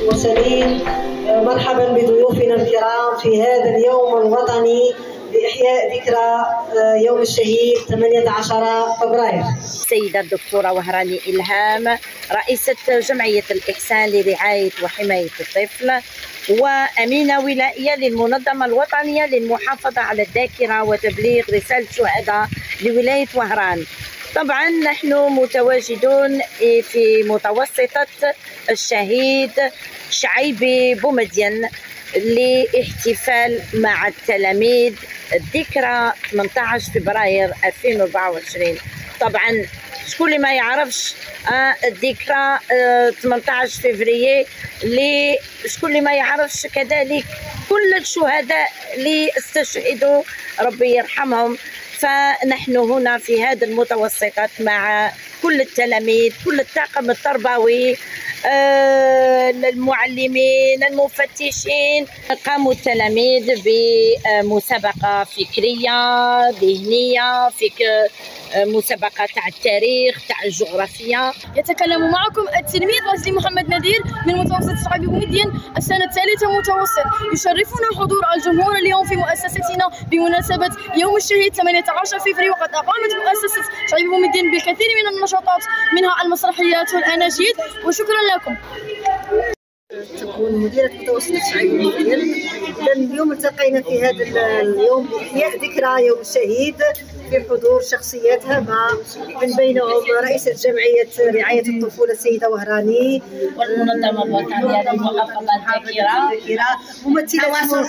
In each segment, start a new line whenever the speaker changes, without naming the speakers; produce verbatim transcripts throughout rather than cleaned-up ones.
المرسلين. مرحبا بضيوفنا الكرام في هذا اليوم الوطني لإحياء ذكرى يوم الشهيد ثمانية عشر فبراير.
السيدة الدكتورة وهراني إلهام رئيسة جمعية الإحسان لرعاية وحماية الطفل وأمينة ولائية للمنظمة الوطنية للمحافظة على الذاكرة وتبليغ رسالة شهداء لولاية وهران. طبعا نحن متواجدون في متوسطة الشهيد شعيبي بومدين لاحتفال مع التلاميذ ذكرى ثمانية عشر فبراير ألفين وأربعة وعشرين. طبعا شكون اللي ما يعرفش آه الذكرى آه ثمانية عشر فبراير، اللي شكون اللي ما يعرفش كذلك كل الشهداء اللي استشهدوا ربي يرحمهم. فنحن هنا في هذا المتوسطات مع كل التلاميذ، كل الطاقم التربوي، آه المعلمين، المفتشين. قاموا التلاميذ بمسابقة فكرية ذهنية، فك مسابقة تاع التاريخ، تاع الجغرافيا.
يتكلم معكم التلميذ غازي محمد نذير من متوسط شعيبي بومدين السنة الثالثة متوسط. يشرفنا حضور الجمهور اليوم في مؤسستنا بمناسبة يوم الشهيد ثمانية عشر فبراير، وقد أقامت مؤسسة شعيبي بومدين بالكثير من النشاطات منها المسرحيات والأناشيد، وشكرا لكم.
تكون مديرة متوسط شعيبي بومدين. إذا اليوم التقينا في هذا اليوم لإحياء ذكرى يوم الشهيد في حضور شخصيات هامة، من بينهم رئيسة جمعية رعاية الطفولة السيدة وهراني،
والمنظمة الوطنية للمحافظة على الذاكرة،
ممثلة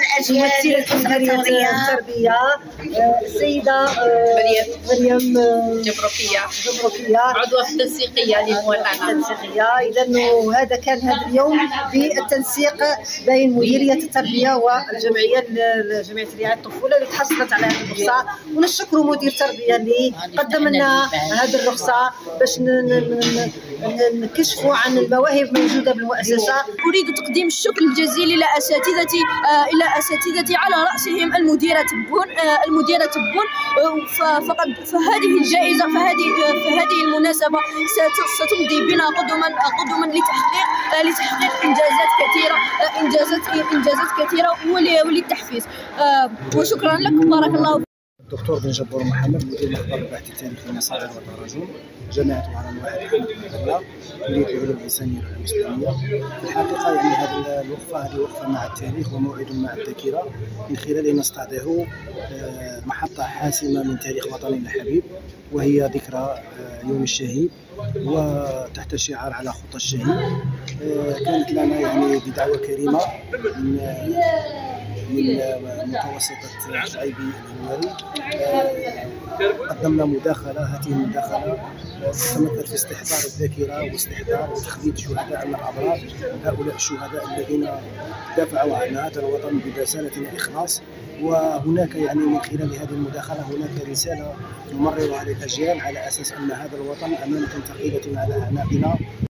ممثلة التربية السيدة مريم
جبروكية
جبروكية
عضوة في التنسيقية للمواطنة
التنسيقية. إذا هذا كان هذا اليوم بالتنسيق بين مديرية التربية والجمعية جمعية رعاية الطفولة اللي تحصلت على هذه الرخصة، ونشكر مدير التربية اللي قدم لنا هذه الرخصة باش نكشفوا عن المواهب الموجودة بالمؤسسة.
أريد تقديم الشكر الجزيل إلى أساتذتي إلى أساتذتي على رأسهم المديرة تبون المديرة تبون فقد فهذه الجائزة فهذه فهذه المناسبة ستمضي بنا قدما قدما لتحقيق لتحقيق إنجازات كثيرة إنجازات إنجازات كثيرة وللتحفيز. وشكرا لك، بارك الله فيك.
الدكتور بن جبور محمد، مدير المخبر البحث التاريخي للمصادر والتراجم، جامعة وهران واحد أحمد بن عبد الله، كلية العلوم الإنسانية والإسلامية. في الحقيقة يعني هذه الوقفة هذه وقفة مع التاريخ وموعد مع الذاكرة، من خلالها نستحضر محطة حاسمة من تاريخ وطننا الحبيب، وهي ذكرى يوم الشهيد، وتحت شعار على خطى الشهيد. كانت لنا يعني بدعوة كريمة من من متوسطة شعيبي الهواري. قدمنا مداخلة، هذه المداخلة تتمثل في استحضار الذاكرة واستحضار وتخليد شهداء الأبرار، هؤلاء الشهداء الذين دافعوا عن هذا الوطن برسالة الإخلاص. وهناك يعني من خلال هذه المداخلة هناك رسالة نمررها للأجيال على أساس أن هذا الوطن أمانة ثقيلة على أعناقنا.